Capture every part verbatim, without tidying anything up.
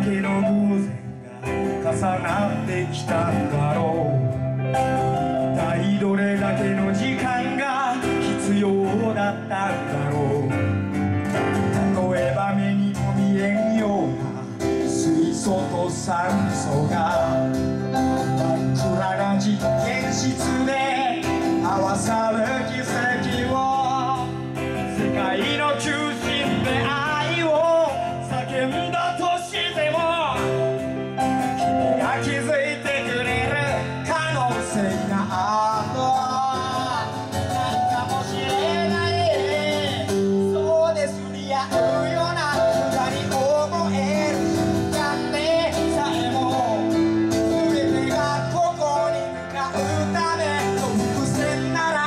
けの偶然が重なってきたんだろう。一体どれだけの時間が必要だったんだろう。例えば目にも見えんような水素と酸素が真っ暗な実験室で合わさる奇跡を、世界の中心で愛を叫んだとしても、君が気づいてくれる可能性があるかもしれない。そうですり合うような無駄に思える瞬間でさえも、全てがここに向かうための伏線なら、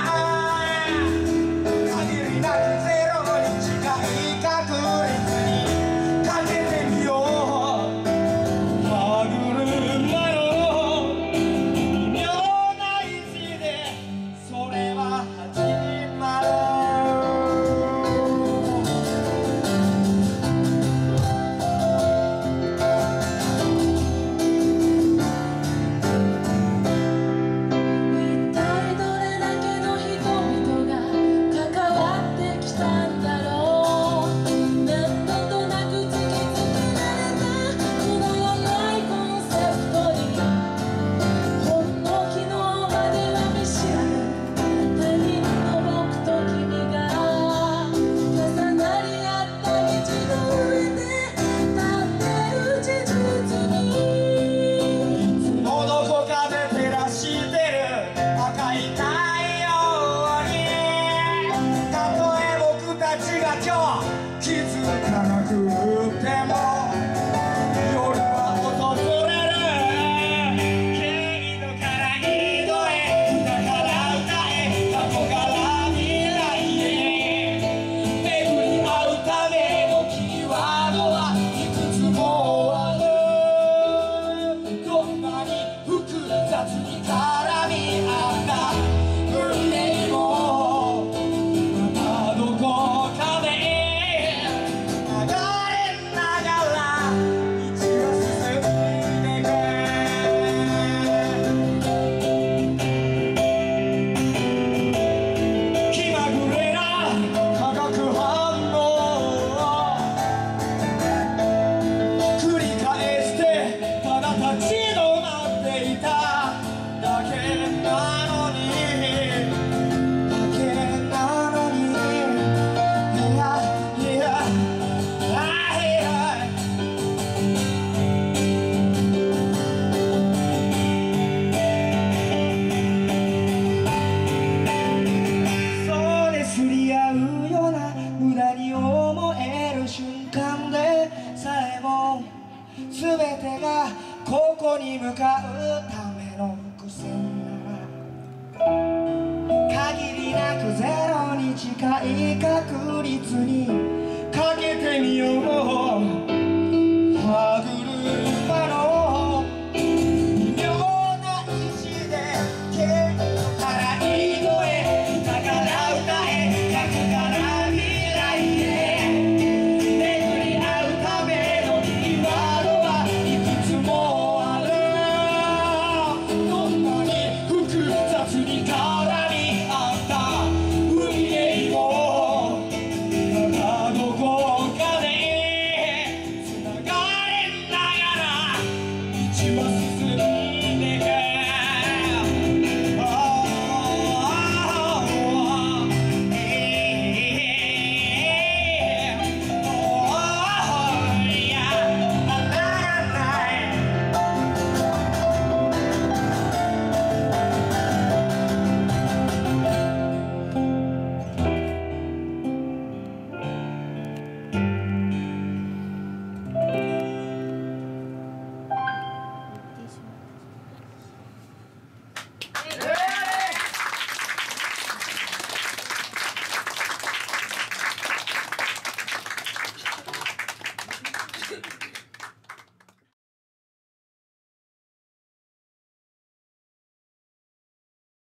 限りなくゼロに近い確率にかけてみよう。歯車の微妙な位置でそれは始まる。 一体どれだけの人々が関わってきたんだろう。何度となく突きつけられたくだらないコンセプトに、ほんの昨日までは見知らぬ他人の僕と君が重なり合った道の上で立ってる事実に、 のどこかで照らしてる赤い太陽に、たとえ僕たちが今日気づかなくても、夜は訪れる。経度から井戸へ、歌から歌へ、過去から未来へ、巡り合うためのキーワードはいくつもある。どんなに複雑に絡み合った運命も、またどこかで流れながら道は進んでいく。気まぐれな化学反応を繰り返してただ立ち止まっていただけなのに、だけなのに、いやいやあいや、そうですり合うような無駄に思える瞬間でさえも、全てがここに向かうための伏線なら、限りなくゼロに近い確率にかけてみよう。歯車の微妙な位置で経度から井戸へ、歌から歌へ、過去から未来へ、巡り合うためのキーワードはいくつもある。どんなに複雑に絡み合った運命も、またどこかで繋がれながら道は進んでいく。ああええいやならない。 え